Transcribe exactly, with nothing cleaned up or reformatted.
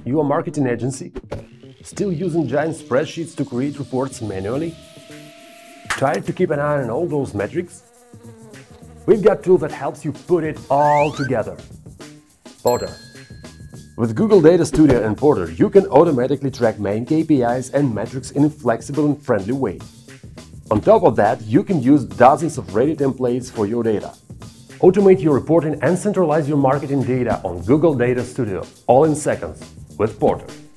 You a marketing agency? Still using giant spreadsheets to create reports manually? Tired to keep an eye on all those metrics? We've got a tool that helps you put it all together. Porter. With Google Data Studio and Porter, you can automatically track main K P Is and metrics in a flexible and friendly way. On top of that, you can use dozens of ready templates for your data. Automate your reporting and centralize your marketing data on Google Data Studio, all in seconds, with Porter.